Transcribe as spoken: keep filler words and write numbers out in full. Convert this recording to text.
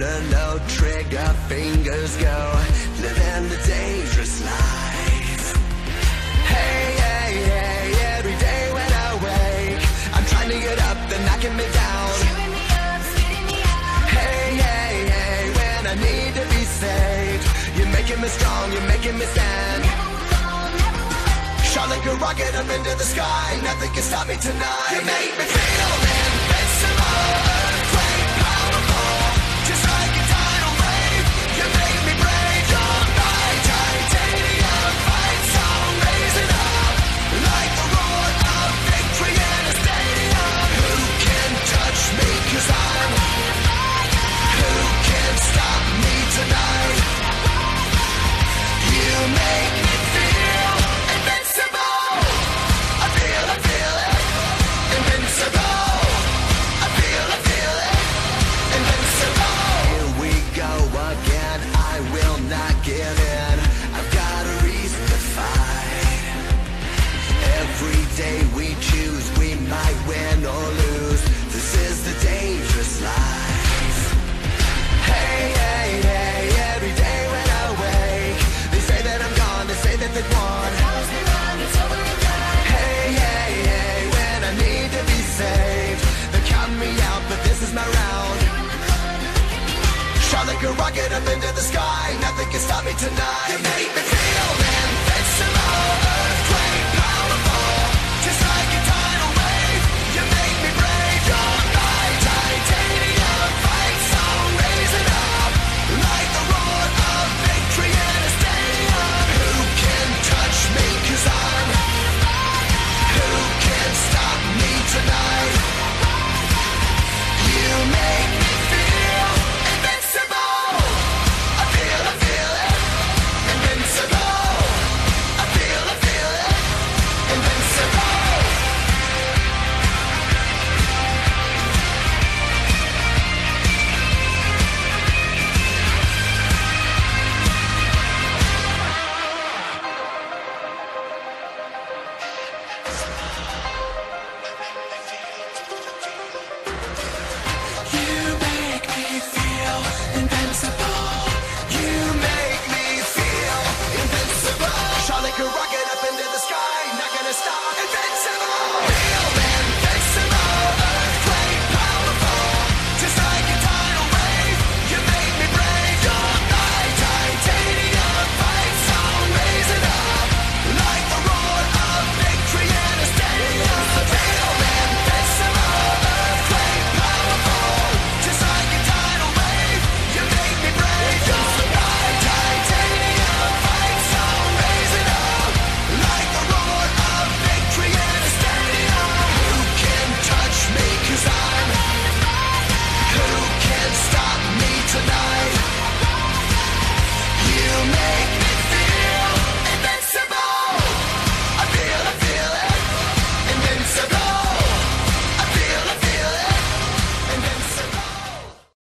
corner, no trigger, fingers go, living the dangerous life. Hey, hey, hey, every day when I wake, I'm trying to get up, they're knocking me down. Cheering me up, spitting me out. Hey, hey, hey, when I need to be saved, you're making me strong, you're making me stand. Never will fall, never will let. Shot like a rocket up into the sky, nothing can stop me tonight. You make me feel invincible, earthquake powerful, just like a tidal wave. You make me brave, you're my titanium fight song, raising up like the roar of victory in a stadium. Who can touch me, cause I'm who can stop me tonight? You make me feel invincible. I feel, I feel it, invincible. I feel, I feel it, invincible. Here we go again, I will not give in. I've got a reason to fight. Every day we choose, we might win or lose. This is the dangerous life. Hey, hey, hey, every day when I wake, they say that I'm gone, they say that they've won. Hours been long, it's over and done. Hey, hey, hey, when I need to be saved, they're counting me out, but this is my round. You're in the club, look at me now. Shot like a rocket up into the sky, nothing can stop me tonight. You make me feel